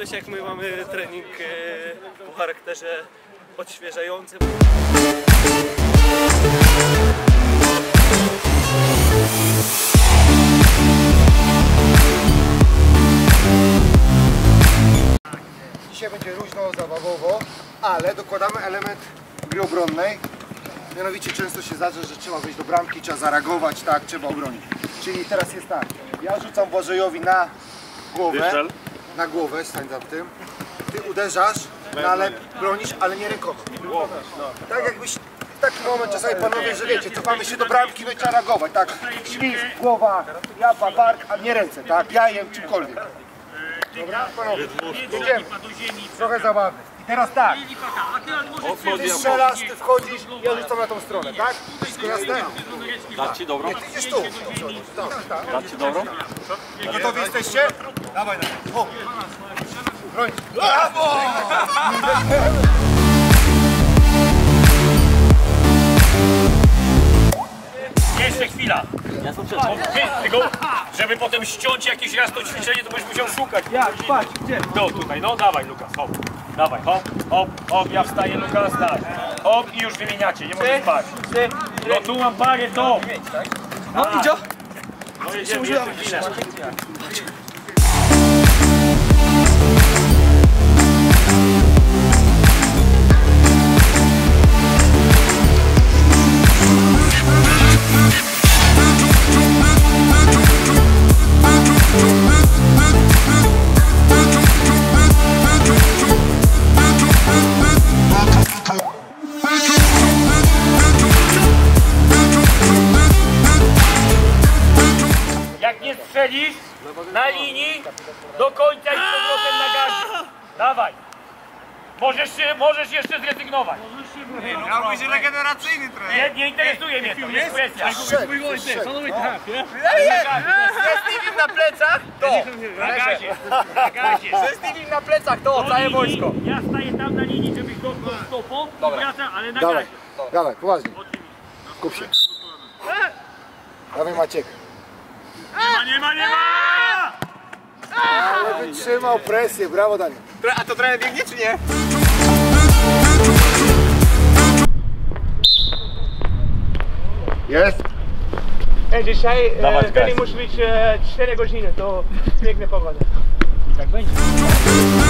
zobaczyć, jak my mamy trening o charakterze odświeżającym. Dzisiaj będzie luźno, zabawowo, ale dokładamy element gry obronnej. Mianowicie często się zdarza, że trzeba wejść do bramki, trzeba zareagować, tak, trzeba obronić. Czyli teraz jest tak, ja rzucam Błażejowi na głowę, stań za tym. Ty uderzasz, bronisz, ale nie rękoma. Tak jakbyś, taki moment czasami panowie, że wiecie, cofamy się do bramki, no trzeba reagować, tak. Ślizg, głowa, japa, bark, a nie ręce, tak, jajem, czymkolwiek. Dobra, panowie, jedziemy. Trochę zabawy. I teraz tak. Ty strzelasz, ty wchodzisz, ja rzucam na tą stronę, tak? Wszystko jasne? Dać ci dobrą? Nie, ty idziesz tu. Tak. Dać ci dobrą? Gotowi jesteście? Dawaj, dawaj. Broń. Brawo! Jeszcze chwila. Tylko, żeby potem ściąć jakieś raz to ćwiczenie, to będziesz musiał szukać. Jak? Patrz, gdzie? No tutaj, no dawaj Lukas, hop. Dawaj, hop, hop, hop, ja wstaję Lukas, tak. Hop i już wymieniacie, nie możesz spać. No tu mam parę, to. No idzie. No jedziemy, jeszcze chwilę. Jak nie strzelisz na linii do końca i z powrotem na gardzie. Dawaj. Możesz jeszcze zrezygnować. Miał być regeneracyjny trener. Nie interesuje mnie to, jest presja. Ze Steviem na plecach, to. Na gazie. Ze Steviem na plecach, to, całe wojsko. Ja staję tam na linii, żebyś dotknął stopą i wracam, ale na Dawaj, gazie. dawaj, poważnie. Kup się. Dawaj Maciek. Nie ma! Ale wytrzymał presję, brawo Daniel. A to trener biegnie czy nie? Jest? Dzisiaj Dawać trening gaz. musi być 4 godziny, to piękna pogoda. I tak będzie.